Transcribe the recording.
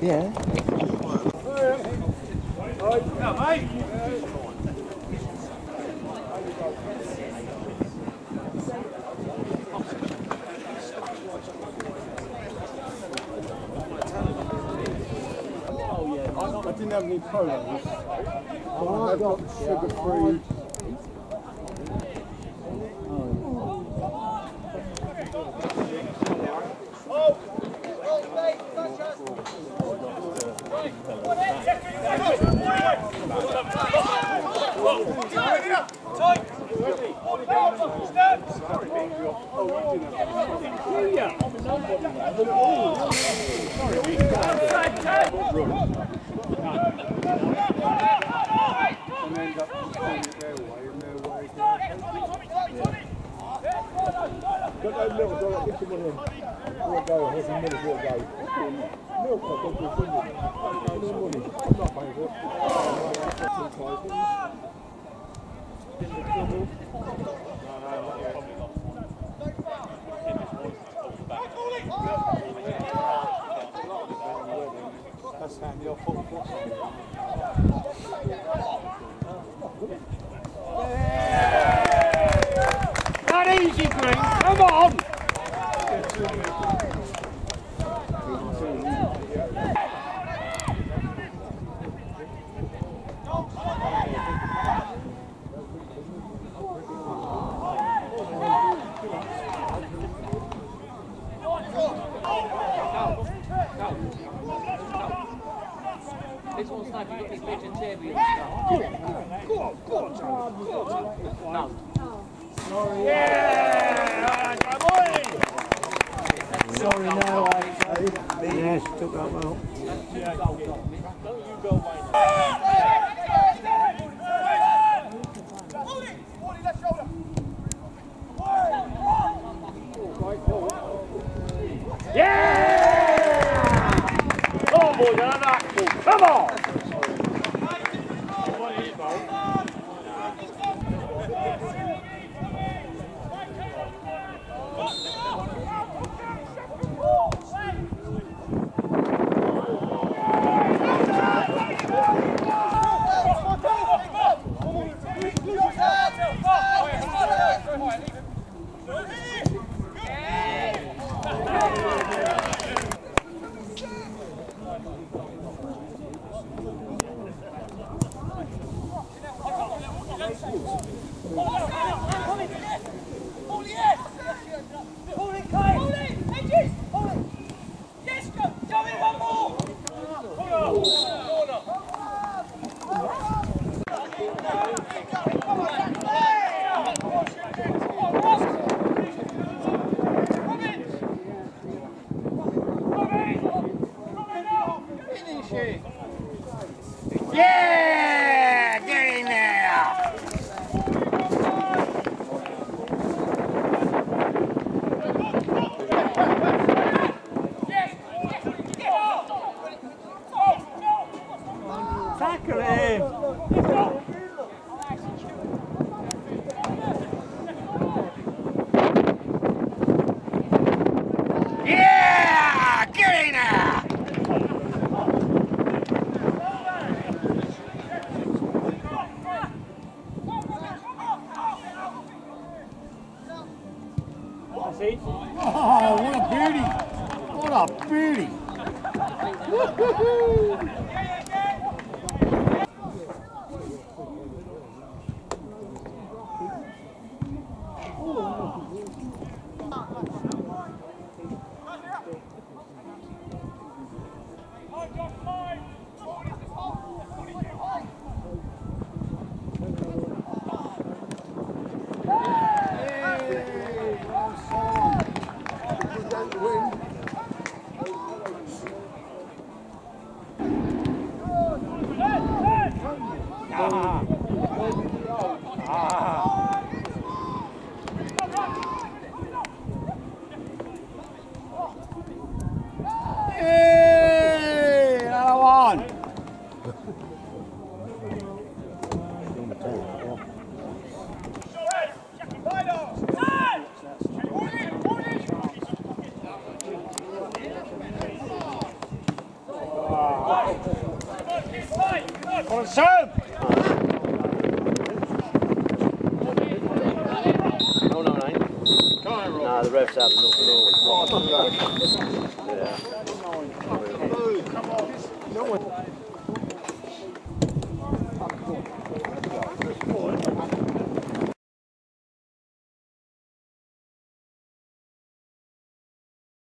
Yeah. I didn't have any polos. I got sugar-free. That's handy. I'll put Not easy, Green. Come on. This one's like you got this pigeon table. Go on, No. Yeah! Come on! Sorry, no, yes, took that well. Don't you go away now. Left shoulder. Yeah! Come on, boys, another axle. Come on! Yeah! Get in there! Tackle him! Yeah! Get in there! Oh, what a beauty! What a beauty! Woo-hoo-hoo! Hey, another one. on, Sam! No, no, no. Nah, the ref's having nothing on. Yeah. Come on.